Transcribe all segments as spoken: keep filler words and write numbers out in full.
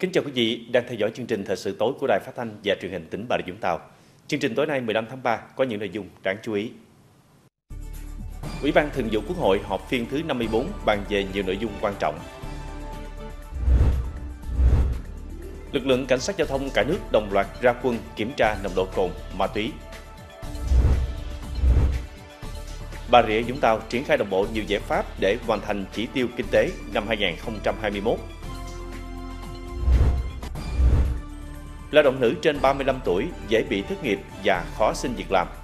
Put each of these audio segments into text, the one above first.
Kính chào quý vị đang theo dõi chương trình Thời sự tối của Đài Phát thanh và Truyền hình tỉnh Bà Rịa Vũng Tàu. Chương trình tối nay mười lăm tháng ba có những nội dung đáng chú ý. Ủy ban Thường vụ Quốc hội họp phiên thứ năm mươi tư bàn về nhiều nội dung quan trọng. Lực lượng cảnh sát giao thông cả nước đồng loạt ra quân kiểm tra nồng độ cồn, ma túy. Bà Rịa Vũng Tàu triển khai đồng bộ nhiều giải pháp để hoàn thành chỉ tiêu kinh tế năm hai nghìn không trăm hai mươi mốt. Lao động nữ trên ba mươi lăm tuổi dễ bị thất nghiệp và khó xin việc làm.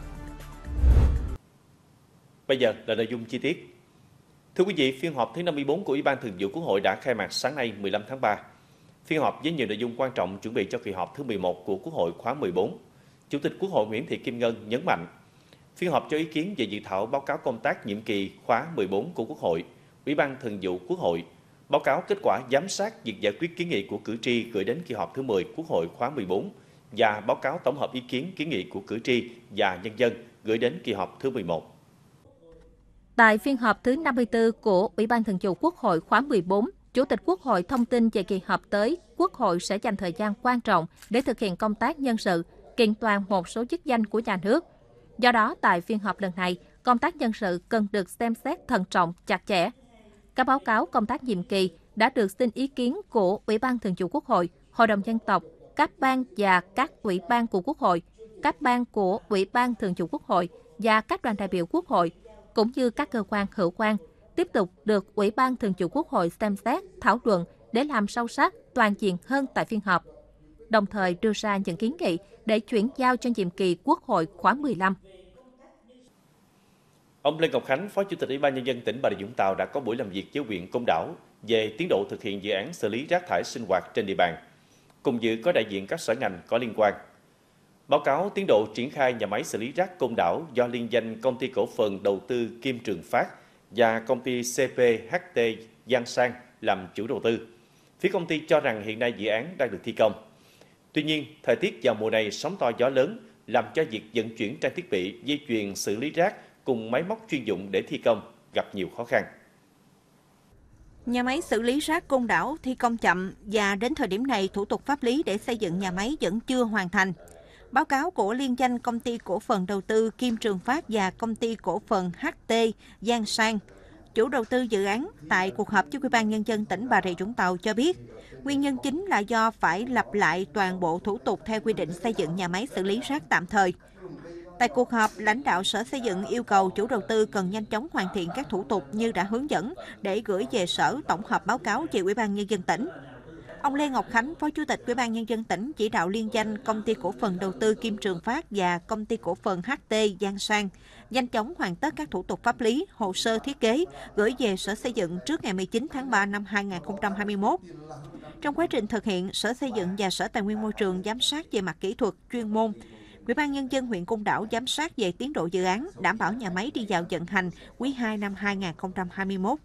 Bây giờ là nội dung chi tiết. Thưa quý vị, phiên họp thứ năm mươi tư của Ủy ban Thường vụ Quốc hội đã khai mạc sáng nay mười lăm tháng ba. Phiên họp với nhiều nội dung quan trọng chuẩn bị cho kỳ họp thứ mười một của Quốc hội khóa mười bốn. Chủ tịch Quốc hội Nguyễn Thị Kim Ngân nhấn mạnh, phiên họp cho ý kiến về dự thảo báo cáo công tác nhiệm kỳ khóa mười bốn của Quốc hội, Ủy ban Thường vụ Quốc hội, báo cáo kết quả giám sát việc giải quyết kiến nghị của cử tri gửi đến kỳ họp thứ mười Quốc hội khóa mười bốn và báo cáo tổng hợp ý kiến kiến nghị của cử tri và nhân dân gửi đến kỳ họp thứ mười một. Tại phiên họp thứ năm mươi tư của Ủy ban Thường vụ Quốc hội khóa mười bốn, Chủ tịch Quốc hội thông tin về kỳ họp tới, Quốc hội sẽ dành thời gian quan trọng để thực hiện công tác nhân sự, kiện toàn một số chức danh của nhà nước. Do đó, tại phiên họp lần này, công tác nhân sự cần được xem xét thận trọng, chặt chẽ. Các báo cáo công tác nhiệm kỳ đã được xin ý kiến của Ủy ban Thường vụ Quốc hội, Hội đồng Dân tộc, các ban và các ủy ban của Quốc hội, các ban của Ủy ban Thường vụ Quốc hội và các đoàn đại biểu Quốc hội, cũng như các cơ quan hữu quan, tiếp tục được Ủy ban Thường vụ Quốc hội xem xét, thảo luận để làm sâu sắc, toàn diện hơn tại phiên họp, đồng thời đưa ra những kiến nghị để chuyển giao cho nhiệm kỳ Quốc hội khóa mười lăm. Ông Lê Ngọc Khánh, Phó Chủ tịch Ủy ban Nhân dân tỉnh Bà Rịa Vũng Tàu đã có buổi làm việc với huyện Côn Đảo về tiến độ thực hiện dự án xử lý rác thải sinh hoạt trên địa bàn. Cùng dự có đại diện các sở ngành có liên quan. Báo cáo tiến độ triển khai nhà máy xử lý rác Côn Đảo do liên danh Công ty Cổ phần Đầu tư Kim Trường Phát và Công ty xê pê hát tê Giang Sang làm chủ đầu tư. Phía công ty cho rằng hiện nay dự án đang được thi công. Tuy nhiên, thời tiết vào mùa này sóng to gió lớn làm cho việc vận chuyển trang thiết bị, dây chuyền xử lý rác cùng máy móc chuyên dụng để thi công gặp nhiều khó khăn. Nhà máy xử lý rác Côn Đảo thi công chậm và đến thời điểm này thủ tục pháp lý để xây dựng nhà máy vẫn chưa hoàn thành. Báo cáo của liên danh Công ty Cổ phần Đầu tư Kim Trường Phát và Công ty Cổ phần hát tê Giang Sang, chủ đầu tư dự án, tại cuộc họp với Ủy ban Nhân dân tỉnh Bà Rịa Vũng Tàu cho biết, nguyên nhân chính là do phải lặp lại toàn bộ thủ tục theo quy định xây dựng nhà máy xử lý rác tạm thời. Tại cuộc họp, lãnh đạo Sở Xây dựng yêu cầu chủ đầu tư cần nhanh chóng hoàn thiện các thủ tục như đã hướng dẫn để gửi về Sở tổng hợp báo cáo về Ủy ban Nhân dân tỉnh. Ông Lê Ngọc Khánh, Phó Chủ tịch Ủy ban Nhân dân tỉnh chỉ đạo liên danh Công ty Cổ phần Đầu tư Kim Trường Phát và Công ty Cổ phần hát tê Giang Sang nhanh chóng hoàn tất các thủ tục pháp lý, hồ sơ thiết kế, gửi về Sở Xây dựng trước ngày mười chín tháng ba năm hai nghìn không trăm hai mươi mốt. Trong quá trình thực hiện, Sở Xây dựng và Sở Tài nguyên Môi trường giám sát về mặt kỹ thuật, chuyên môn. Ủy ban Nhân dân huyện Côn Đảo giám sát về tiến độ dự án, đảm bảo nhà máy đi vào vận hành quý hai năm hai nghìn không trăm hai mươi mốt.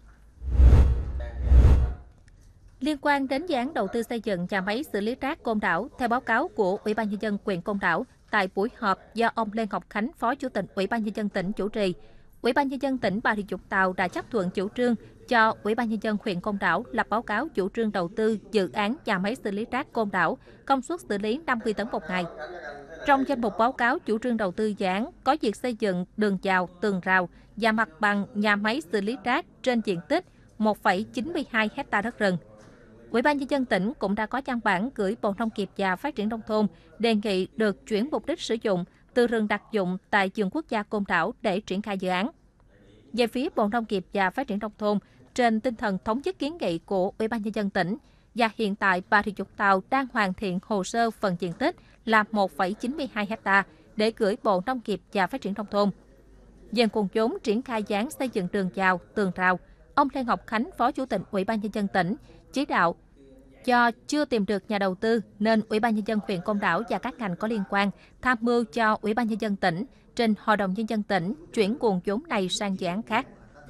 Liên quan đến dự án đầu tư xây dựng nhà máy xử lý rác Côn Đảo, theo báo cáo của Ủy ban Nhân dân huyện Côn Đảo, tại buổi họp do ông Lê Ngọc Khánh, Phó Chủ tịch Ủy ban Nhân dân tỉnh chủ trì, Ủy ban Nhân dân tỉnh Bà Rịa Vũng Tàu đã chấp thuận chủ trương cho Ủy ban Nhân dân huyện Côn Đảo lập báo cáo chủ trương đầu tư dự án nhà máy xử lý rác Côn Đảo, công suất xử lý năm mươi tấn một ngày. Trong danh mục báo cáo chủ trương đầu tư dự án có việc xây dựng đường chào, tường rào và mặt bằng nhà máy xử lý rác trên diện tích một phẩy chín mươi hai héc ta đất rừng. Ủy ban Nhân dân tỉnh cũng đã có văn bản gửi Bộ Nông nghiệp và Phát triển Nông thôn đề nghị được chuyển mục đích sử dụng từ rừng đặc dụng tại vườn quốc gia Côn Đảo để triển khai dự án. Về phía Bộ Nông nghiệp và Phát triển Nông thôn, trên tinh thần thống nhất kiến nghị của Ủy ban Nhân dân tỉnh, và hiện tại Bà Rịa Vũng Tàu đang hoàn thiện hồ sơ phần diện tích là một phẩy chín mươi hai héc ta để gửi Bộ Nông nghiệp và Phát triển Nông thôn. Về nguồn vốn triển khai dự án xây dựng đường chào, tường rào, ông Lê Ngọc Khánh, Phó Chủ tịch Ủy ban Nhân dân tỉnh, chỉ đạo do chưa tìm được nhà đầu tư nên Ủy ban Nhân dân huyện Côn Đảo và các ngành có liên quan tham mưu cho Ủy ban Nhân dân tỉnh trình Hội đồng Nhân dân tỉnh chuyển nguồn vốn này sang dự án khác.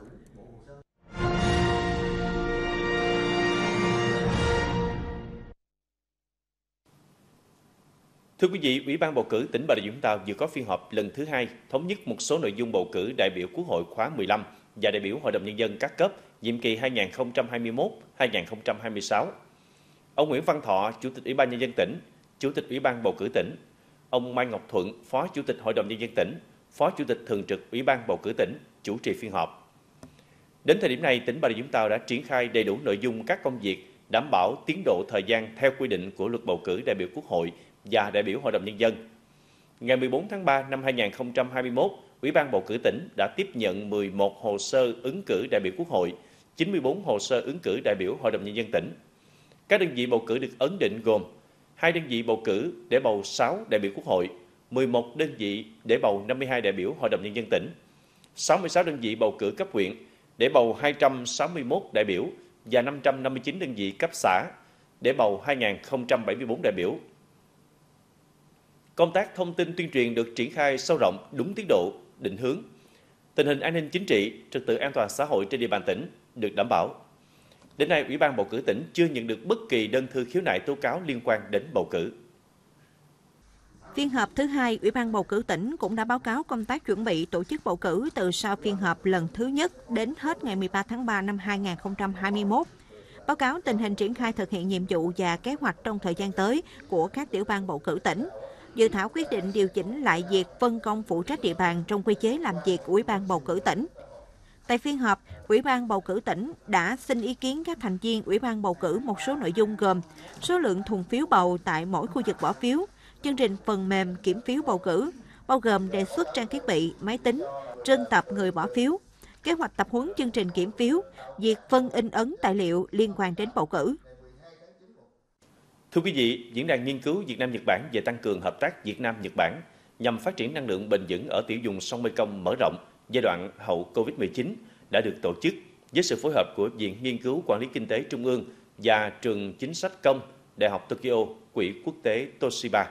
Thưa quý vị, Ủy ban bầu cử tỉnh Bà Rịa Vũng Tàu vừa có phiên họp lần thứ hai thống nhất một số nội dung bầu cử đại biểu Quốc hội khóa mười lăm và đại biểu Hội đồng Nhân dân các cấp nhiệm kỳ hai nghìn không trăm hai mươi mốt đến hai nghìn không trăm hai mươi sáu. ông Nguyễn Văn Thọ, Chủ tịch Ủy ban Nhân dân tỉnh, Chủ tịch Ủy ban bầu cử tỉnh, ông Mai Ngọc Thuận, Phó Chủ tịch Hội đồng Nhân dân tỉnh, Phó Chủ tịch Thường trực Ủy ban bầu cử tỉnh chủ trì phiên họp. Đến thời điểm này, tỉnh Bà Rịa Vũng Tàu đã triển khai đầy đủ nội dung các công việc đảm bảo tiến độ thời gian theo quy định của Luật bầu cử đại biểu Quốc hội và đại biểu Hội đồng Nhân dân. Ngày mười bốn tháng ba năm hai nghìn không trăm hai mươi mốt, Ủy ban bầu cử tỉnh đã tiếp nhận mười một hồ sơ ứng cử đại biểu Quốc hội, chín mươi tư hồ sơ ứng cử đại biểu Hội đồng Nhân dân tỉnh. Các đơn vị bầu cử được ấn định gồm hai đơn vị bầu cử để bầu sáu đại biểu Quốc hội, mười một đơn vị để bầu năm mươi hai đại biểu Hội đồng Nhân dân tỉnh, sáu mươi sáu đơn vị bầu cử cấp huyện để bầu hai trăm sáu mươi mốt đại biểu và năm trăm năm mươi chín đơn vị cấp xã để bầu hai nghìn không trăm bảy mươi tư đại biểu. Công tác thông tin tuyên truyền được triển khai sâu rộng, đúng tiến độ, định hướng. Tình hình an ninh chính trị, trật tự an toàn xã hội trên địa bàn tỉnh được đảm bảo. Đến nay, Ủy ban bầu cử tỉnh chưa nhận được bất kỳ đơn thư khiếu nại tố cáo liên quan đến bầu cử. Phiên họp thứ hai, Ủy ban bầu cử tỉnh cũng đã báo cáo công tác chuẩn bị tổ chức bầu cử từ sau phiên họp lần thứ nhất đến hết ngày mười ba tháng ba năm hai nghìn không trăm hai mươi mốt. Báo cáo tình hình triển khai thực hiện nhiệm vụ và kế hoạch trong thời gian tới của các tiểu ban bầu cử tỉnh. Dự thảo quyết định điều chỉnh lại việc phân công phụ trách địa bàn trong quy chế làm việc của Ủy ban bầu cử tỉnh. Tại phiên họp, Ủy ban bầu cử tỉnh đã xin ý kiến các thành viên Ủy ban bầu cử một số nội dung gồm số lượng thùng phiếu bầu tại mỗi khu vực bỏ phiếu, chương trình phần mềm kiểm phiếu bầu cử, bao gồm đề xuất trang thiết bị, máy tính, trân tập người bỏ phiếu, kế hoạch tập huấn chương trình kiểm phiếu, việc phân in ấn tài liệu liên quan đến bầu cử. Thưa quý vị, Diễn đàn nghiên cứu Việt Nam-Nhật Bản về tăng cường hợp tác Việt Nam-Nhật Bản nhằm phát triển năng lượng bền vững ở tiểu vùng sông Mekong mở rộng giai đoạn hậu Covid mười chín đã được tổ chức với sự phối hợp của Viện Nghiên cứu Quản lý Kinh tế Trung ương và Trường Chính sách Công, Đại học Tokyo, Quỹ Quốc tế Toshiba.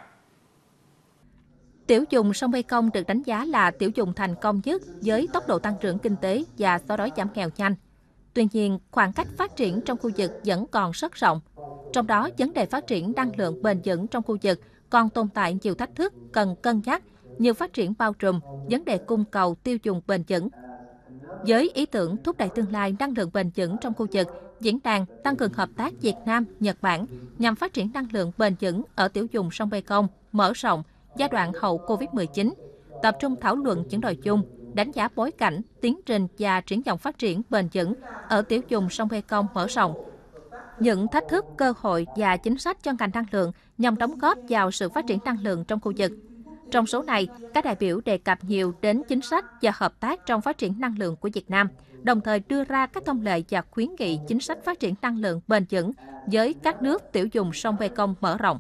Tiểu vùng sông Mekong được đánh giá là tiểu vùng thành công nhất với tốc độ tăng trưởng kinh tế và xóa đói giảm nghèo nhanh. Tuy nhiên, khoảng cách phát triển trong khu vực vẫn còn rất rộng. Trong đó, vấn đề phát triển năng lượng bền vững trong khu vực còn tồn tại nhiều thách thức cần cân nhắc như phát triển bao trùm, vấn đề cung cầu tiêu dùng bền vững. Với ý tưởng thúc đẩy tương lai năng lượng bền vững trong khu vực, diễn đàn tăng cường hợp tác Việt Nam, Nhật Bản nhằm phát triển năng lượng bền vững ở tiểu vùng sông Mekong mở rộng giai đoạn hậu Covid mười chín, tập trung thảo luận những nội dung, đánh giá bối cảnh, tiến trình và triển vọng phát triển bền vững ở tiểu vùng sông Mekong mở rộng, những thách thức, cơ hội và chính sách cho ngành năng lượng nhằm đóng góp vào sự phát triển năng lượng trong khu vực. Trong số này, các đại biểu đề cập nhiều đến chính sách và hợp tác trong phát triển năng lượng của Việt Nam, đồng thời đưa ra các thông lệ và khuyến nghị chính sách phát triển năng lượng bền vững với các nước tiểu vùng sông Mekong mở rộng.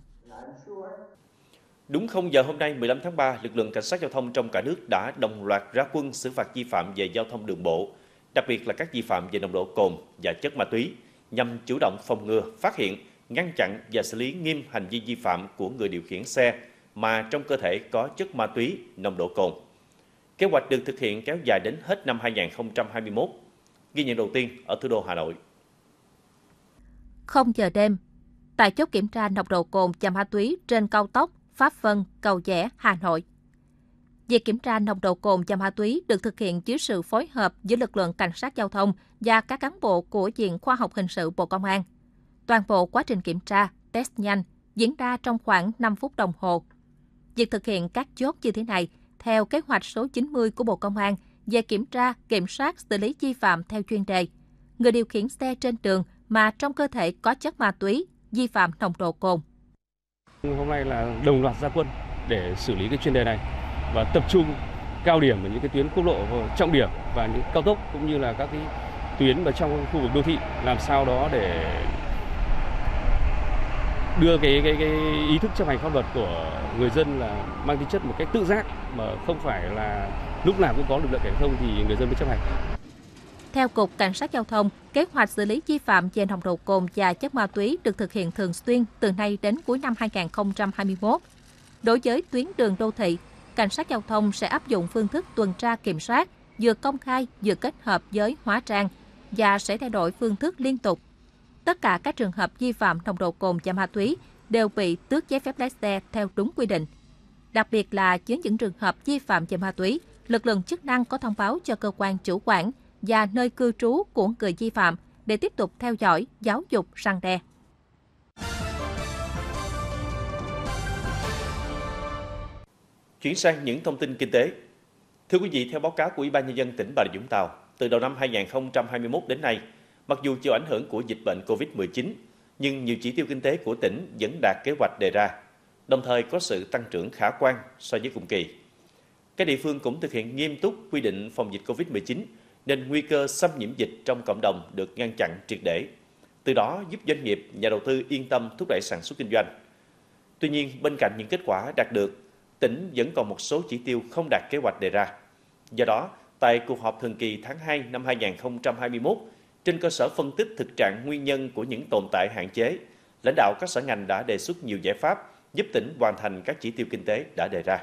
Đúng không giờ hôm nay mười lăm tháng ba, lực lượng cảnh sát giao thông trong cả nước đã đồng loạt ra quân xử phạt vi phạm về giao thông đường bộ, đặc biệt là các vi phạm về nồng độ cồn và chất ma túy, nhằm chủ động phòng ngừa, phát hiện, ngăn chặn và xử lý nghiêm hành vi vi phạm của người điều khiển xe mà trong cơ thể có chất ma túy, nồng độ cồn. Kế hoạch được thực hiện kéo dài đến hết năm hai nghìn không trăm hai mươi mốt. Ghi nhận đầu tiên ở thủ đô Hà Nội. Không giờ đêm, tại chốt kiểm tra nồng độ cồn và ma túy trên cao tốc Pháp Vân, Cầu Giẽ, Hà Nội. Việc kiểm tra nồng độ cồn và ma túy được thực hiện dưới sự phối hợp giữa lực lượng cảnh sát giao thông và các cán bộ của Viện Khoa học Hình sự Bộ Công an. Toàn bộ quá trình kiểm tra, test nhanh diễn ra trong khoảng năm phút đồng hồ. Việc thực hiện các chốt như thế này theo kế hoạch số chín mươi của Bộ Công an về kiểm tra, kiểm soát, xử lý vi phạm theo chuyên đề. Người điều khiển xe trên đường mà trong cơ thể có chất ma túy, vi phạm nồng độ cồn. Hôm nay là đồng loạt ra quân để xử lý cái chuyên đề này và tập trung cao điểm ở những cái tuyến quốc lộ trọng điểm và những cao tốc cũng như là các cái tuyến ở trong khu vực đô thị, làm sao đó để đưa cái cái cái ý thức chấp hành pháp luật của người dân là mang tính chất một cách tự giác, mà không phải là lúc nào cũng có lực lượng cảnh sát giao thông thì người dân mới chấp hành. Theo Cục Cảnh sát Giao thông, kế hoạch xử lý vi phạm về nồng độ cồn và chất ma túy được thực hiện thường xuyên từ nay đến cuối năm hai nghìn không trăm hai mươi mốt. Đối với tuyến đường đô thị, Cảnh sát Giao thông sẽ áp dụng phương thức tuần tra kiểm soát, vừa công khai vừa kết hợp với hóa trang và sẽ thay đổi phương thức liên tục. Tất cả các trường hợp vi phạm nồng độ cồn và ma túy đều bị tước giấy phép lái xe theo đúng quy định. Đặc biệt là với những trường hợp vi phạm về ma túy, lực lượng chức năng có thông báo cho cơ quan chủ quản và nơi cư trú của người vi phạm để tiếp tục theo dõi, giáo dục, răn đe. Chuyển sang những thông tin kinh tế. Thưa quý vị, theo báo cáo của Ủy ban Nhân dân tỉnh Bà Rịa Vũng Tàu, từ đầu năm hai nghìn không trăm hai mươi mốt đến nay, mặc dù chịu ảnh hưởng của dịch bệnh Covid mười chín, nhưng nhiều chỉ tiêu kinh tế của tỉnh vẫn đạt kế hoạch đề ra, đồng thời có sự tăng trưởng khả quan so với cùng kỳ. Các địa phương cũng thực hiện nghiêm túc quy định phòng dịch Covid mười chín, nên nguy cơ xâm nhiễm dịch trong cộng đồng được ngăn chặn triệt để. Từ đó giúp doanh nghiệp, nhà đầu tư yên tâm thúc đẩy sản xuất kinh doanh. Tuy nhiên, bên cạnh những kết quả đạt được, tỉnh vẫn còn một số chỉ tiêu không đạt kế hoạch đề ra. Do đó, tại cuộc họp thường kỳ tháng hai năm hai nghìn không trăm hai mươi mốt, trên cơ sở phân tích thực trạng nguyên nhân của những tồn tại hạn chế, lãnh đạo các sở ngành đã đề xuất nhiều giải pháp giúp tỉnh hoàn thành các chỉ tiêu kinh tế đã đề ra.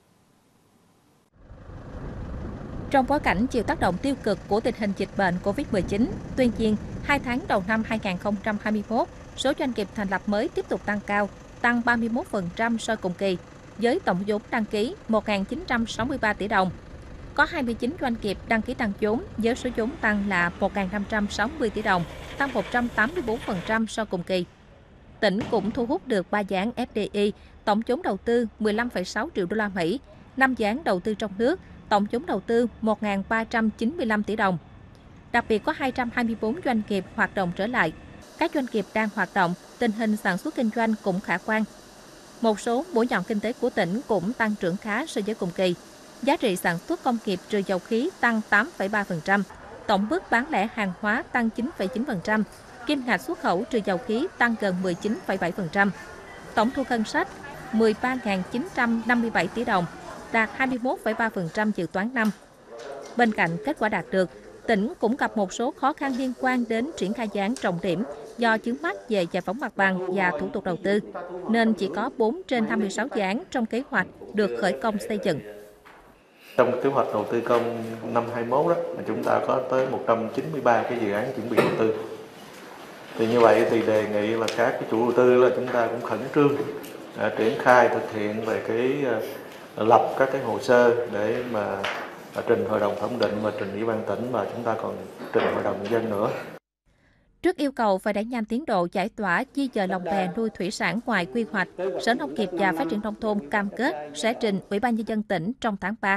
Trong bối cảnh chịu tác động tiêu cực của tình hình dịch bệnh Covid mười chín, tuy nhiên, hai tháng đầu năm hai nghìn không trăm hai mươi mốt, số doanh nghiệp thành lập mới tiếp tục tăng cao, tăng ba mươi mốt phần trăm so cùng kỳ, với tổng vốn đăng ký một nghìn chín trăm sáu mươi ba tỷ đồng. Có hai mươi chín doanh nghiệp đăng ký tăng vốn với số vốn tăng là một nghìn năm trăm sáu mươi tỷ đồng, tăng một trăm tám mươi tư phần trăm so cùng kỳ. Tỉnh cũng thu hút được ba dự án ép đê i, tổng vốn đầu tư mười lăm phẩy sáu triệu đô la Mỹ, năm dự án đầu tư trong nước, tổng vốn đầu tư một nghìn ba trăm chín mươi lăm tỷ đồng. Đặc biệt có hai trăm hai mươi tư doanh nghiệp hoạt động trở lại. Các doanh nghiệp đang hoạt động, tình hình sản xuất kinh doanh cũng khả quan. Một số mũi nhọn kinh tế của tỉnh cũng tăng trưởng khá so với cùng kỳ. Giá trị sản xuất công nghiệp trừ dầu khí tăng tám phẩy ba phần trăm, tổng mức bán lẻ hàng hóa tăng chín phẩy chín phần trăm, kim ngạch xuất khẩu trừ dầu khí tăng gần mười chín phẩy bảy phần trăm. Tổng thu ngân sách mười ba nghìn chín trăm năm mươi bảy tỷ đồng, đạt hai mươi mốt phẩy ba phần trăm dự toán năm. Bên cạnh kết quả đạt được, tỉnh cũng gặp một số khó khăn liên quan đến triển khai dự án trọng điểm do vướng mắc về giải phóng mặt bằng và thủ tục đầu tư, nên chỉ có bốn trên hai mươi sáu dự án trong kế hoạch được khởi công xây dựng. Trong kế hoạch đầu tư công năm hai mươi mốt đó, chúng ta có tới một trăm chín mươi ba cái dự án chuẩn bị đầu tư. Thì như vậy thì đề nghị là các cái chủ đầu tư là chúng ta cũng khẩn trương à, triển khai thực hiện về cái à, lập các cái hồ sơ để mà à, trình hội đồng thẩm định và trình ủy ban tỉnh, và chúng ta còn trình hội đồng nhân dân nữa. Trước yêu cầu phải đẩy nhanh tiến độ giải tỏa di dời lồng bè nuôi thủy sản ngoài quy hoạch, Sở Nông nghiệp và Phát triển nông thôn cam kết sẽ trình Ủy ban Nhân dân tỉnh trong tháng ba.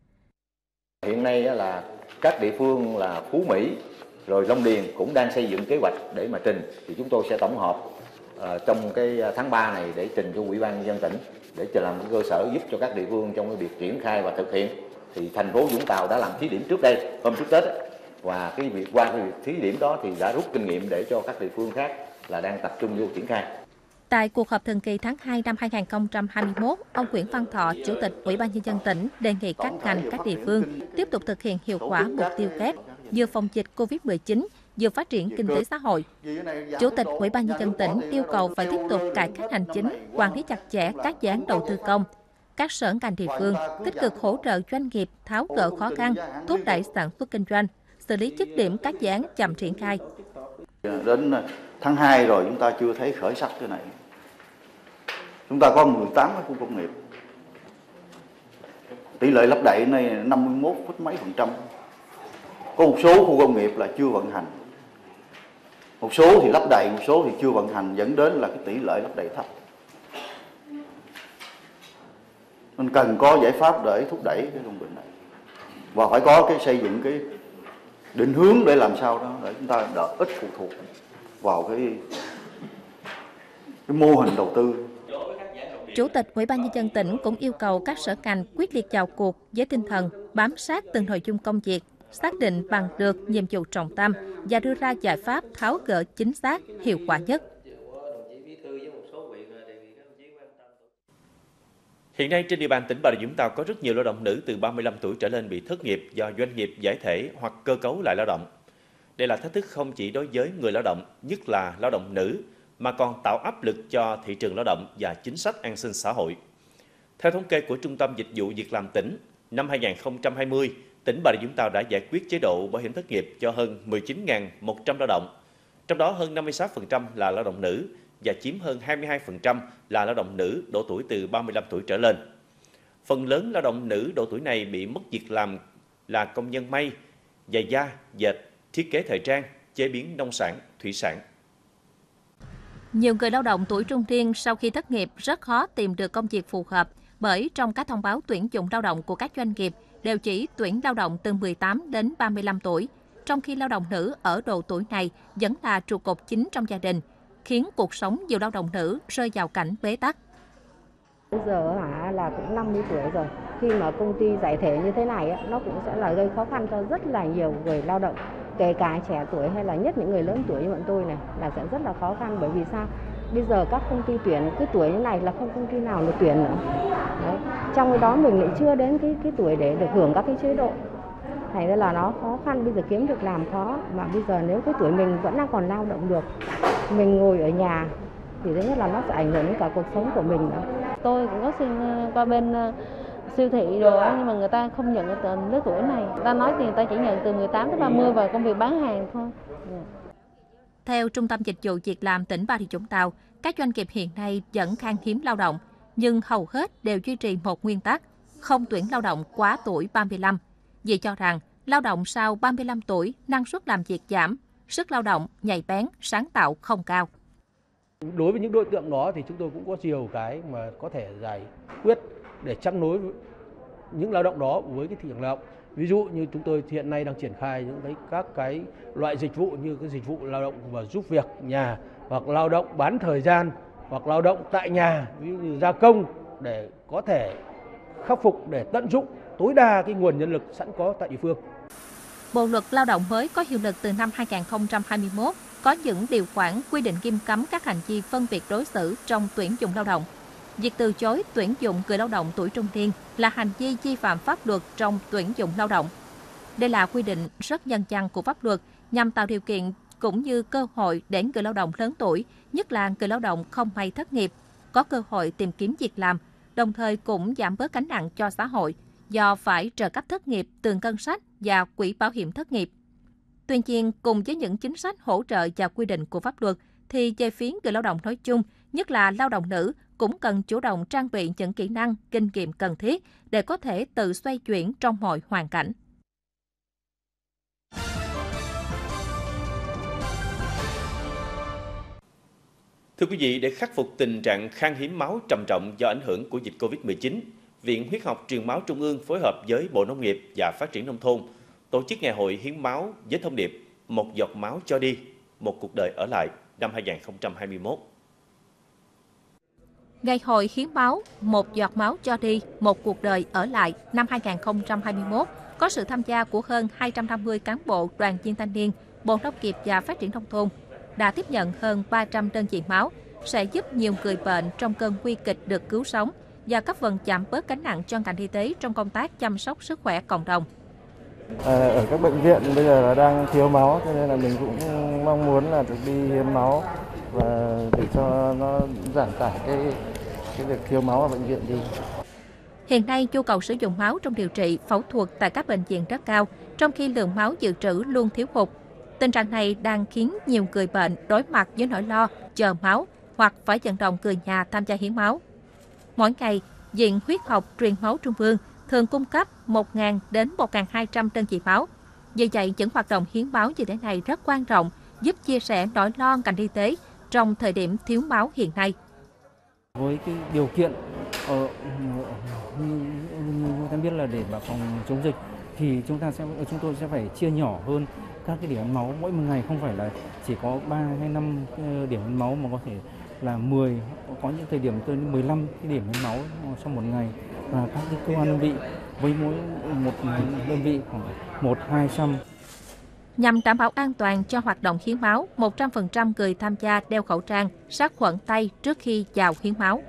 Hiện nay là các địa phương là Phú Mỹ rồi Long Điền cũng đang xây dựng kế hoạch để mà trình, thì chúng tôi sẽ tổng hợp uh, trong cái tháng ba này để trình cho Ủy ban Nhân dân tỉnh để làm cái cơ sở giúp cho các địa phương trong cái việc triển khai và thực hiện. Thì thành phố Vũng Tàu đã làm thí điểm trước đây, hôm trước Tết ấy, và cái việc qua cái việc thí điểm đó thì đã rút kinh nghiệm để cho các địa phương khác là đang tập trung vô triển khai. Tại cuộc họp thường kỳ tháng hai năm hai nghìn không trăm hai mươi mốt, ông Nguyễn Văn Thọ, Chủ tịch Ủy ban Nhân dân tỉnh đề nghị các ngành, các địa phương tiếp tục thực hiện hiệu quả mục tiêu kép vừa phòng dịch Covid mười chín, vừa phát triển kinh tế xã hội. Chủ tịch Ủy ban Nhân dân tỉnh yêu cầu phải tiếp tục cải cách hành chính, quản lý chặt chẽ các dự án đầu tư công. Các sở ngành địa phương tích cực hỗ trợ doanh nghiệp tháo gỡ khó khăn, thúc đẩy sản xuất kinh doanh, xử lý dứt điểm các dự án chậm triển khai. Đến tháng hai rồi chúng ta chưa thấy khởi sắc cái này. Chúng ta có mười tám cái khu công nghiệp. Tỷ lệ lấp đầy này năm mươi mốt phẩy mấy phần trăm. Có một số khu công nghiệp là chưa vận hành. Một số thì lấp đầy, một số thì chưa vận hành, dẫn đến là cái tỷ lệ lấp đầy thấp. Nên cần có giải pháp để thúc đẩy cái công việc này. Và phải có cái xây dựng cái định hướng để làm sao đó để chúng ta đỡ ít phụ thuộc vào cái cái mô hình đầu tư. Chủ tịch Ủy ban Nhân dân tỉnh cũng yêu cầu các sở ngành quyết liệt vào cuộc với tinh thần bám sát từng nội dung công việc, xác định bằng được nhiệm vụ trọng tâm và đưa ra giải pháp tháo gỡ chính xác, hiệu quả nhất. Hiện nay trên địa bàn tỉnh Bà Rịa Vũng Tàu có rất nhiều lao động nữ từ ba mươi lăm tuổi trở lên bị thất nghiệp do doanh nghiệp giải thể hoặc cơ cấu lại lao động. Đây là thách thức không chỉ đối với người lao động, nhất là lao động nữ, mà còn tạo áp lực cho thị trường lao động và chính sách an sinh xã hội. Theo thống kê của Trung tâm Dịch vụ Việc làm tỉnh, năm hai nghìn không trăm hai mươi, tỉnh Bà Rịa Vũng Tàu đã giải quyết chế độ bảo hiểm thất nghiệp cho hơn mười chín nghìn một trăm lao động, trong đó hơn năm mươi sáu phần trăm là lao động nữ và chiếm hơn hai mươi hai phần trăm là lao động nữ độ tuổi từ ba mươi lăm tuổi trở lên. Phần lớn lao động nữ độ tuổi này bị mất việc làm là công nhân may, giày da, dệt, thiết kế thời trang, chế biến nông sản, thủy sản. Nhiều người lao động tuổi trung niên sau khi thất nghiệp rất khó tìm được công việc phù hợp Bởi trong các thông báo tuyển dụng lao động của các doanh nghiệp đều chỉ tuyển lao động từ mười tám đến ba mươi lăm tuổi, trong khi lao động nữ ở độ tuổi này vẫn là trụ cột chính trong gia đình, khiến cuộc sống nhiều lao động nữ rơi vào cảnh bế tắc. Bây giờ hả là cũng năm mươi tuổi rồi, khi mà công ty giải thể như thế này nó cũng sẽ là gây khó khăn cho rất là nhiều người lao động, kể cả trẻ tuổi hay là nhất những người lớn tuổi như bọn tôi này là sẽ rất là khó khăn. Bởi vì sao? Bây giờ các công ty tuyển cái tuổi như này là không công ty nào được tuyển nữa. Đấy. Trong cái đó mình lại chưa đến cái cái tuổi để được hưởng các cái chế độ. Thành ra là nó khó khăn, bây giờ kiếm việc làm khó, mà bây giờ nếu cái tuổi mình vẫn đang còn lao động được, mình ngồi ở nhà thì thứ nhất là nó sẽ ảnh hưởng đến cả cuộc sống của mình nữa. Tôi cũng có xin qua bên siêu thị rồi nhưng mà người ta không nhận ở lứa tuổi này. Người ta nói thì người ta chỉ nhận từ mười tám đến ba mươi vào công việc bán hàng thôi. Theo Trung tâm Dịch vụ Việc làm tỉnh Bà Rịa Vũng Tàu, các doanh nghiệp hiện nay vẫn khan hiếm lao động, nhưng hầu hết đều duy trì một nguyên tắc, không tuyển lao động quá tuổi ba mươi lăm. Vì cho rằng lao động sau ba mươi lăm tuổi năng suất làm việc giảm, sức lao động nhạy bén, sáng tạo không cao. Đối với những đối tượng đó thì chúng tôi cũng có nhiều cái mà có thể giải quyết để chắp nối những lao động đó với cái thị trường lao động. Ví dụ như chúng tôi hiện nay đang triển khai những cái các cái loại dịch vụ như cái dịch vụ lao động và giúp việc nhà, hoặc lao động bán thời gian, hoặc lao động tại nhà, ví dụ như gia công, để có thể khắc phục để tận dụng tối đa cái nguồn nhân lực sẵn có tại địa phương. Bộ luật lao động mới có hiệu lực từ năm hai nghìn không trăm hai mươi mốt có những điều khoản quy định nghiêm cấm các hành vi phân biệt đối xử trong tuyển dụng lao động. Việc từ chối tuyển dụng người lao động tuổi trung niên là hành vi vi phạm pháp luật trong tuyển dụng lao động. Đây là quy định rất nhân văn của pháp luật nhằm tạo điều kiện cũng như cơ hội để người lao động lớn tuổi, nhất là người lao động không may thất nghiệp, có cơ hội tìm kiếm việc làm, đồng thời cũng giảm bớt gánh nặng cho xã hội do phải trợ cấp thất nghiệp từ ngân sách và quỹ bảo hiểm thất nghiệp. Tuy nhiên, cùng với những chính sách hỗ trợ và quy định của pháp luật, thì về phía người lao động nói chung, nhất là lao động nữ, cũng cần chủ động trang bị những kỹ năng, kinh nghiệm cần thiết để có thể tự xoay chuyển trong mọi hoàn cảnh. Thưa quý vị, để khắc phục tình trạng khan hiếm máu trầm trọng do ảnh hưởng của dịch Covid mười chín, Viện Huyết học Truyền máu Trung ương phối hợp với Bộ Nông nghiệp và Phát triển Nông thôn tổ chức ngày hội hiến máu với thông điệp Một giọt máu cho đi, một cuộc đời ở lại năm hai nghìn không trăm hai mươi mốt. Ngày hội hiến máu Một giọt máu cho đi, một cuộc đời ở lại năm hai nghìn không trăm hai mươi mốt có sự tham gia của hơn hai trăm năm mươi cán bộ đoàn viên thanh niên, Bộ Nông nghiệp và Phát triển Nông thôn, đã tiếp nhận hơn ba trăm đơn vị máu, sẽ giúp nhiều người bệnh trong cơn nguy kịch được cứu sống và góp phần giảm bớt gánh nặng cho ngành y tế trong công tác chăm sóc sức khỏe cộng đồng. À, ở các bệnh viện bây giờ là đang thiếu máu, cho nên là mình cũng mong muốn là được đi hiến máu và để cho nó giảm tải cái cái việc thiếu máu ở bệnh viện đi. Hiện nay, nhu cầu sử dụng máu trong điều trị, phẫu thuật tại các bệnh viện rất cao, trong khi lượng máu dự trữ luôn thiếu hụt. Tình trạng này đang khiến nhiều người bệnh đối mặt với nỗi lo chờ máu hoặc phải vận động người nhà tham gia hiến máu. Mỗi ngày, Viện Huyết học Truyền máu Trung ương thường cung cấp một nghìn đến một nghìn hai trăm đơn vị máu. Vì vậy, những hoạt động hiến máu như thế này rất quan trọng, giúp chia sẻ nỗi lo ngành y tế trong thời điểm thiếu máu hiện nay. Với cái điều kiện ờ, như ta biết là để mà phòng chống dịch thì chúng ta sẽ chúng tôi sẽ phải chia nhỏ hơn các cái điểm hiến máu, mỗi một ngày không phải là chỉ có ba hay năm điểm hiến máu mà có thể là mười, có những thời điểm tới mười lăm cái điểm hiến máu trong một ngày, và các cái cơ quan đơn vị với mỗi một đơn vị khoảng một hai trăm. Nhằm đảm bảo an toàn cho hoạt động hiến máu, một trăm phần trăm người tham gia đeo khẩu trang, sát khuẩn tay trước khi vào hiến máu.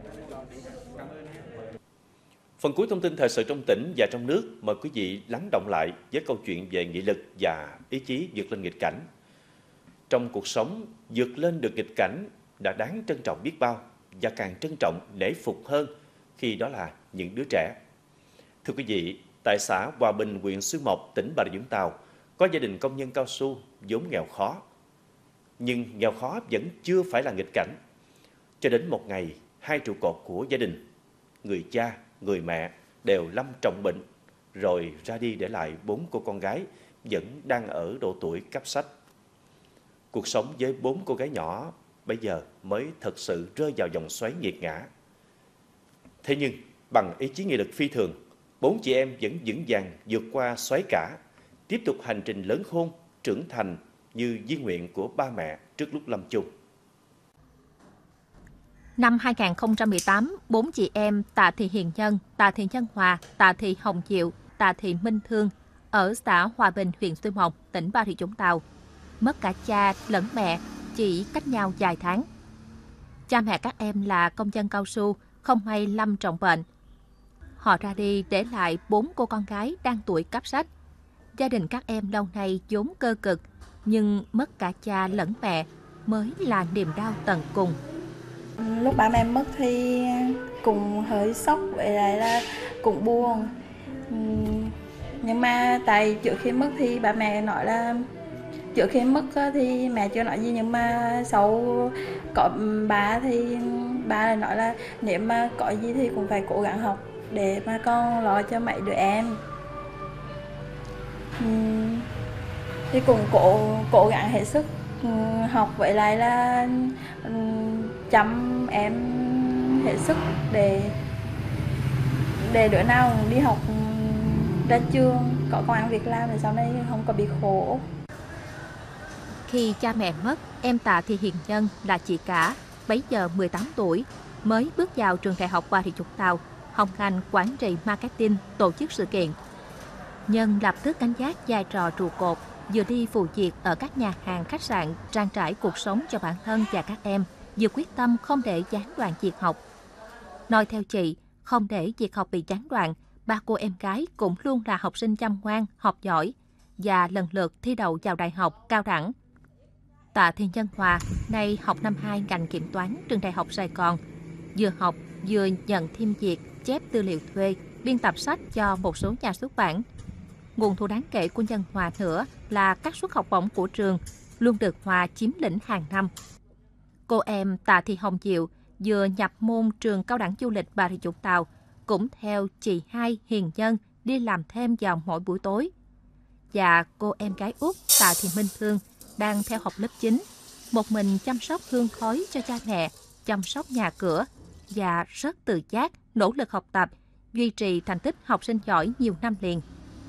Phần cuối thông tin thời sự trong tỉnh và trong nước, mời quý vị lắng động lại với câu chuyện về nghị lực và ý chí vượt lên nghịch cảnh. Trong cuộc sống, vượt lên được nghịch cảnh đã đáng trân trọng biết bao, và càng trân trọng nể phục hơn khi đó là những đứa trẻ. Thưa quý vị, tại xã Hòa Bình, huyện Xuyên Mộc, tỉnh Bà Rịa Vũng Tàu, có gia đình công nhân cao su vốn nghèo khó. Nhưng nghèo khó vẫn chưa phải là nghịch cảnh. Cho đến một ngày, hai trụ cột của gia đình, người cha, người mẹ đều lâm trọng bệnh, rồi ra đi để lại bốn cô con gái vẫn đang ở độ tuổi cấp sách. Cuộc sống với bốn cô gái nhỏ bây giờ mới thật sự rơi vào vòng xoáy nghiệt ngã. Thế nhưng, Bằng ý chí nghị lực phi thường, bốn chị em vẫn vững vàng vượt qua xoáy cả, tiếp tục hành trình lớn khôn, trưởng thành như di nguyện của ba mẹ trước lúc lâm chung. Năm hai nghìn không trăm mười tám, bốn chị em Tạ Thị Hiền Nhân, Tạ Thị Nhân Hòa, Tạ Thị Hồng Diệu, Tạ Thị Minh Thương ở xã Hòa Bình, huyện Xuyên Mộc, tỉnh Bà Rịa Vũng Tàu, mất cả cha lẫn mẹ chỉ cách nhau vài tháng. Cha mẹ các em là công nhân cao su, không may lâm trọng bệnh. Họ ra đi để lại bốn cô con gái đang tuổi cấp sách. Gia đình các em lâu nay vốn cơ cực, nhưng mất cả cha lẫn mẹ mới là niềm đau tận cùng. Lúc ba mẹ mất thì cũng hơi sốc, vậy lại là cũng buồn. Nhưng mà tại trước khi mất thì ba mẹ nói là trước khi mất thì mẹ chưa nói gì, nhưng mà sau có bà thì bà lại nói là nếu mà có gì thì cũng phải cố gắng học để mà con lo cho mấy đứa em. Thì cũng cố cố gắng hết sức học, vậy lại là chăm em hết sức để để đứa nào đi học ra trường có công ăn việc làm để sau này không có bị khổ. Khi cha mẹ mất, em Tạ Thị Hiền Nhân là chị cả, bấy giờ mười tám tuổi, mới bước vào trường đại học Bà Rịa Vũng Tàu, học ngành quản trị marketing, tổ chức sự kiện. Nhân lập tức gánh vác vai trò trụ cột, vừa đi phụ việc ở các nhà hàng, khách sạn, trang trải cuộc sống cho bản thân và các em, vừa quyết tâm không để gián đoạn việc học. Nói theo chị, không để việc học bị gián đoạn, ba cô em gái cũng luôn là học sinh chăm ngoan, học giỏi và lần lượt thi đậu vào đại học, cao đẳng. Tạ Thị Nhân Hòa nay học năm hai ngành kiểm toán trường Đại học Sài Gòn, vừa học vừa nhận thêm việc chép tư liệu thuê, biên tập sách cho một số nhà xuất bản. Nguồn thu đáng kể của Nhân Hòa nữa là các suất học bổng của trường luôn được Hòa chiếm lĩnh hàng năm. Cô em Tạ Thị Hồng Diệu vừa nhập môn trường cao đẳng du lịch Bà Rịa Vũng Tàu, cũng theo chị hai Hiền Nhân đi làm thêm vào mỗi buổi tối. Và cô em gái út Tạ Thị Minh Thương đang theo học lớp chín, một mình chăm sóc hương khói cho cha mẹ, chăm sóc nhà cửa và rất tự giác, nỗ lực học tập, duy trì thành tích học sinh giỏi nhiều năm liền.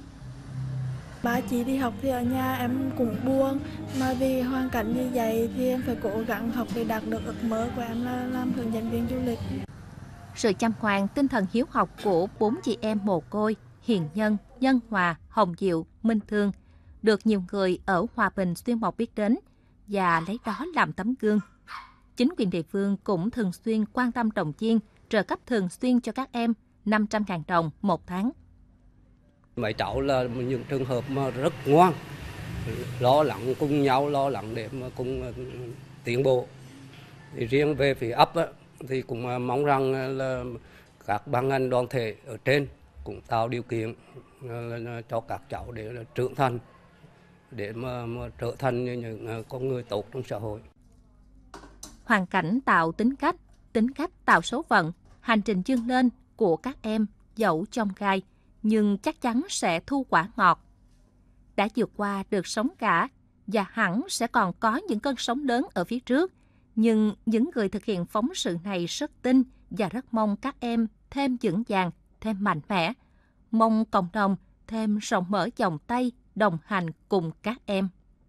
Ba chị đi học thì ở nhà em cũng buồn, mà vì hoàn cảnh như vậy thì em phải cố gắng học để đạt được ước mơ của em là làm hướng dẫn viên du lịch. Sự chăm ngoan, tinh thần hiếu học của bốn chị em mồ côi Hiền Nhân, Nhân Hòa, Hồng Diệu, Minh Thương được nhiều người ở Hòa Bình, Xuyên Mộc biết đến và lấy đó làm tấm gương. Chính quyền địa phương cũng thường xuyên quan tâm động viên, trợ cấp thường xuyên cho các em năm trăm nghìn đồng một tháng. Mấy cháu là những trường hợp mà rất ngoan, lo lắng cùng nhau, lo lắng để mà cùng tiến bộ. Thì riêng về phía ấp á, thì cũng mong rằng là các ban ngành đoàn thể ở trên cũng tạo điều kiện cho các cháu để trưởng thành, để mà, mà trở thành những con người tốt trong xã hội. Hoàn cảnh tạo tính cách, tính cách tạo số phận, hành trình vươn lên của các em dẫu trong gai, nhưng chắc chắn sẽ thu quả ngọt. Đã vượt qua được sóng cả và hẳn sẽ còn có những cơn sóng lớn ở phía trước. Nhưng những người thực hiện phóng sự này rất tin và rất mong các em thêm vững vàng, thêm mạnh mẽ. Mong cộng đồng thêm rộng mở vòng tay, đồng hành cùng các em.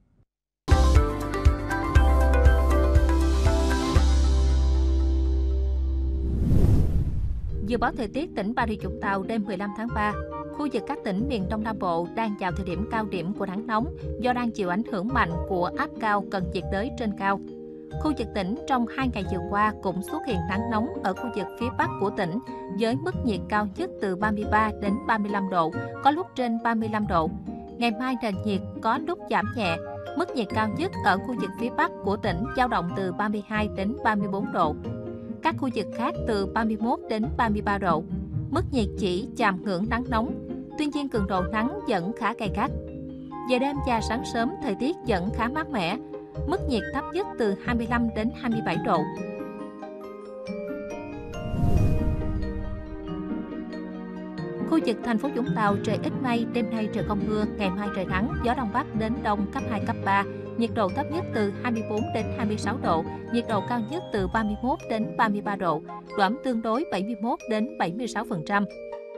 Dự báo thời tiết tỉnh Bà Rịa Vũng Tàu đêm mười lăm tháng ba. Khu vực các tỉnh miền Đông Nam Bộ đang vào thời điểm cao điểm của nắng nóng do đang chịu ảnh hưởng mạnh của áp cao cận nhiệt đới trên cao. Khu vực tỉnh trong hai ngày vừa qua cũng xuất hiện nắng nóng ở khu vực phía Bắc của tỉnh với mức nhiệt cao nhất từ ba mươi ba đến ba mươi lăm độ, có lúc trên ba mươi lăm độ. Ngày mai nền nhiệt có lúc giảm nhẹ, mức nhiệt cao nhất ở khu vực phía Bắc của tỉnh dao động từ ba mươi hai đến ba mươi bốn độ. Các khu vực khác từ ba mươi mốt đến ba mươi ba độ. Mức nhiệt chỉ chạm ngưỡng nắng nóng, tuy nhiên cường độ nắng vẫn khá gay gắt. Về đêm và sáng sớm thời tiết vẫn khá mát mẻ, mức nhiệt thấp nhất từ hai mươi lăm đến hai mươi bảy độ. Khu vực thành phố Vũng Tàu trời ít mây, đêm nay trời không mưa, ngày mai trời nắng, gió đông bắc đến đông cấp hai, cấp ba, nhiệt độ thấp nhất từ hai mươi tư đến hai mươi sáu độ, nhiệt độ cao nhất từ ba mươi mốt đến ba mươi ba độ, độ ẩm tương đối bảy mươi mốt đến bảy mươi sáu phần trăm.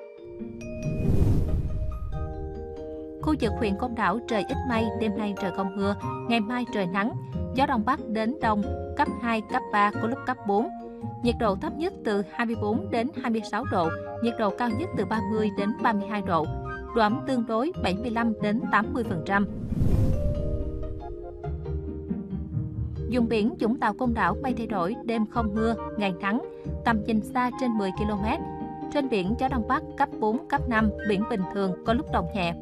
Khu vực huyện Côn Đảo trời ít mây, đêm nay trời không mưa, ngày mai trời nắng, gió đông bắc đến đông, cấp hai, cấp ba, có lúc cấp bốn. Nhiệt độ thấp nhất từ hai mươi tư đến hai mươi sáu độ, nhiệt độ cao nhất từ ba mươi đến ba mươi hai độ, độ ẩm tương đối bảy mươi lăm đến tám mươi phần trăm. Vùng biển Vũng Tàu Côn Đảo mây thay đổi, đêm không mưa, ngày nắng, tầm nhìn xa trên mười ki lô mét. Trên biển gió đông bắc cấp bốn, cấp năm, biển bình thường, có lúc động nhẹ.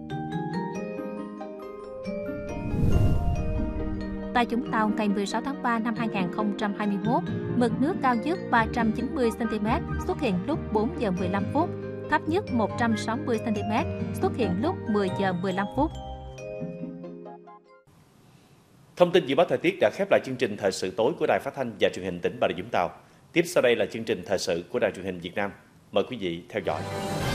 Tại Vũng Tàu ngày mười sáu tháng ba năm hai nghìn không trăm hai mươi mốt, mực nước cao nhất ba trăm chín mươi xăng ti mét xuất hiện lúc bốn giờ mười lăm phút, thấp nhất một trăm sáu mươi xăng ti mét xuất hiện lúc mười giờ mười lăm phút. Thông tin dự báo thời tiết đã khép lại chương trình thời sự tối của Đài Phát thanh và Truyền hình tỉnh Bà Rịa Vũng Tàu. Tiếp sau đây là chương trình thời sự của Đài Truyền hình Việt Nam. Mời quý vị theo dõi.